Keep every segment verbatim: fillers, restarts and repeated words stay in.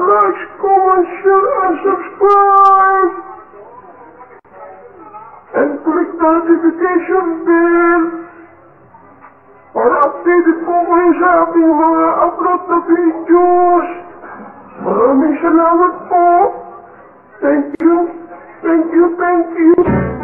like, comment, share, and subscribe. And click the notification bell para updated po kayo sa ating mga upload na videos. Maraming salamat po. Thank you. Thank you, thank you.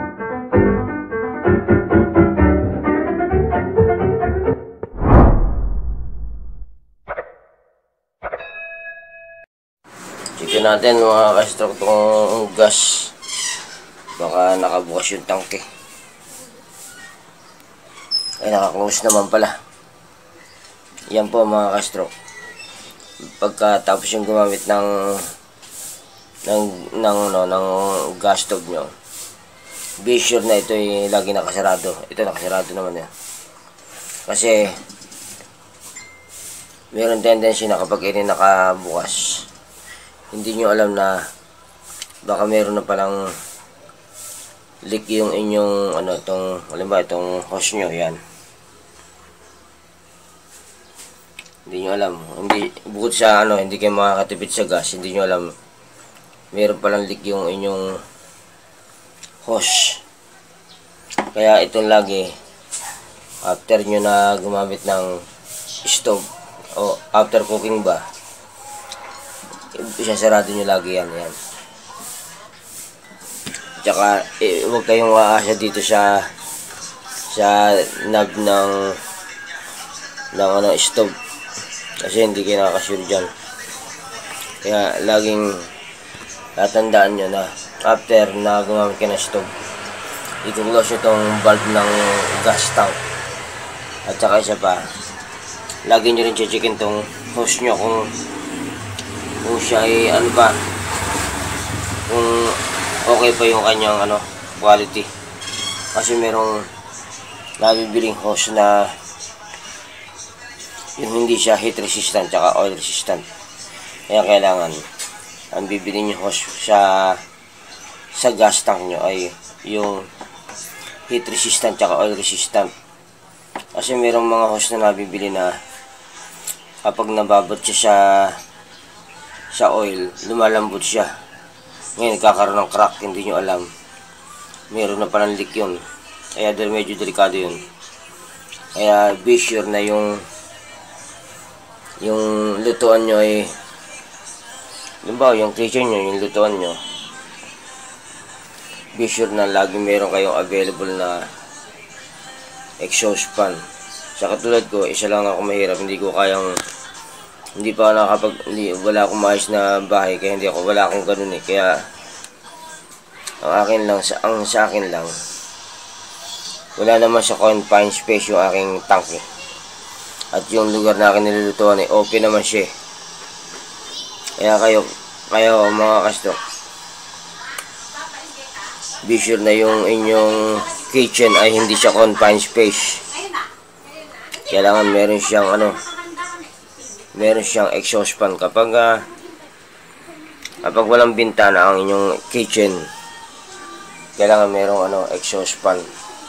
Check natin mga ka-stroke tong gas. Baka nakabukas yung tangke. Ay, naka-close naman pala. Yan po mga ka-stroke. Pagkatapos yung gumamit ng ng ng no, ng gas stove nyo, be sure na ito ay lagi nakasarado. Ito nakasarado naman yan. Kasi meron tendency na kapag ini nakabukas, hindi nyo alam na baka meron na palang leak yung inyong ano, itong, alam ba, itong hose nyo, yan. Hindi nyo alam. Hindi, bukod sa ano, hindi kayo makakatipid sa gas, hindi nyo alam meron palang leak yung inyong hose. Kaya itong lagi, after nyo na gumamit ng stove o after cooking ba, isasarado nyo lagi yan, yan. Tsaka eh, huwag kayong aasa dito sa sa knob ng ng ano, stove, kasi hindi kayo nakakasure dyan. Kaya laging tatandaan nyo na after na gumamit kayo ng stove, i-close itong valve ng gas tank. At saka isa pa, lagi nyo rin checkin tong hose nyo kung kung siya ay ano ba, kung okay pa yung kanyang ano, quality. Kasi merong nabibiling hose na yung hindi siya heat resistant tsaka oil resistant. Kaya kailangan ang bibili nyo hose sa sa gas tank nyo ay yung heat resistant tsaka oil resistant. Kasi merong mga hose na nabibili na kapag nababot siya sa sa oil, lumalambot siya. Ngayon nagkakaroon ng crack, hindi nyo alam, meron na palang leak yun. Kaya dahil medyo delikado yun. Kaya be sure na yung yung lutuan nyo ay, limbawa yung kitchen nyo, yung lutuan nyo, be sure na lagi meron kayong available na exhaust fan. Sa katulad ko, isa lang ako mahirap, hindi ko kayang, hindi pa nakakapag, hindi, wala akong maayos na bahay, kaya hindi ako, wala akong ganun eh. Kaya ang akin lang, sa, ang sa akin lang, wala naman sa confined space yung aking tank eh. At yung lugar na akin nilulutuan eh, open naman siya eh. Kaya kayo, kayo mga ka-stroke, be sure na yung inyong kitchen ay hindi siya confined space. Kailangan meron siyang ano, meron siyang exhaust fan. Kapag uh, kapag walang bintana ang inyong kitchen, kailangan merong ano, exhaust fan.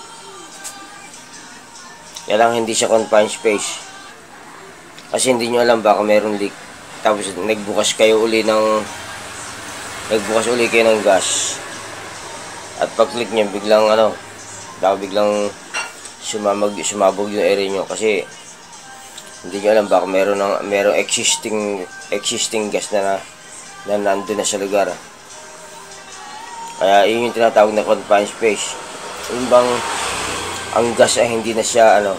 Kailangan hindi siya confined space. Kasi hindi nyo alam baka merong leak. Tapos nagbukas kayo uli ng nagbukas uli kayo ng gas. At pag click nyo, biglang ano, baka biglang sumamag, sumabog yung area nyo. Kasi hindi nyo alam baka meron ng, merong existing existing gas na, na, na nandun na sa lugar. Kaya yun yung tinatawag na confined space. Yung bang ang gas ay hindi na siya ano,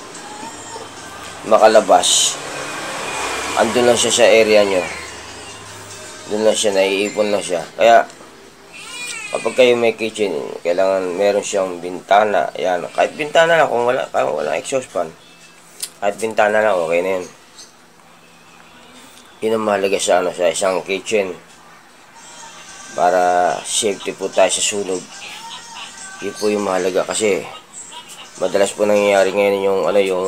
makalabas. Andun lang siya sa area nyo. Doon lang siya, naiipon lang siya. Kaya kapag kayo may kitchen, kailangan meron siyang bintana. Ayan, kahit bintana lang, kung wala, kung wala exhaust fan, kahit bintana lang, okay na yun. Yun ang mahalaga sa, ano, sa isang kitchen. Para safety po tayo sa sunog. Yun po yung mahalaga. Kasi madalas po nangyayari ngayon yung, ano, yung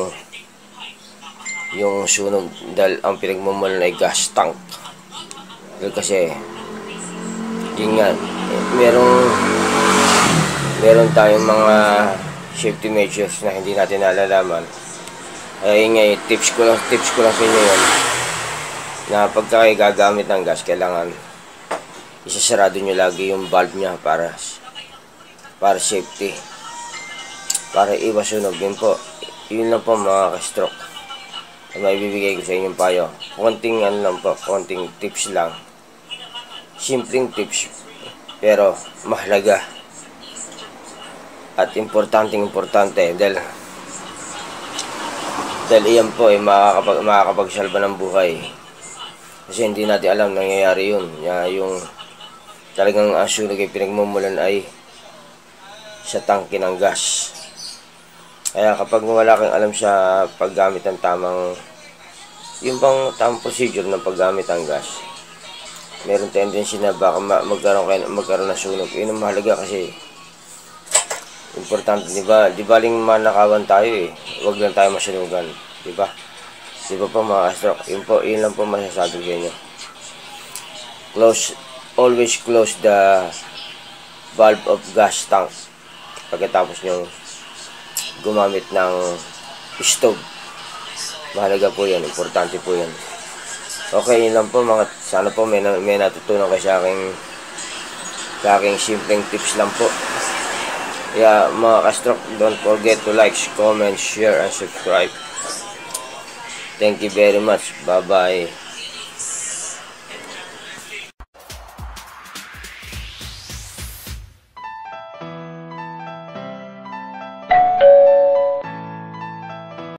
yung sunog dahil ang pinagmumulan ay gas tank. Dahil kasi yun nga, merong meron tayong mga safety measures na hindi natin nalalaman. Ay nga, tips ko lang, tips ko lang sa inyo yan. na pagka kayo gagamit ng gas, kailangan isasarado nyo lagi yung valve nya para para safety, para iwas sunog. Yun po, yun lang po mga ka-stroke na maibibigay ko sa inyong payo. Konting ano lang po, konting tips lang, simpleng tips pero mahalaga at importanteng importante dahil dahil iyan po ay makakapag, makakapagsalba ng buhay. Kasi hindi natin alam nangyayari yun. Ya, yung talagang ang sunog ay pinagmumulan ay sa tangke ng gas. Kaya kapag wala kang alam sa paggamit ng tamang, yung bang tamang procedure ng paggamit ng gas, meron tendency na baka magkaroon, kayo, magkaroon ng sunog. Yun ang mahalaga kasi importante, di ba? Di baling manakawan tayo eh. Huwag lang tayo masunugan, di ba? Di ba po mga ka-stroke? Yun po, yun lang po masasabi ko inyo. Close, always close the valve of gas tank pagkatapos nyo gumamit ng stove. Mahalaga po yan, importante po yan. Okay, yun lang po mga, sana po may, may natutunan kayo sa aking sa aking simpleng tips lang po. Kaya mga ka-stroke, don't forget to like, comment, share, and subscribe. Thank you very much. Bye-bye.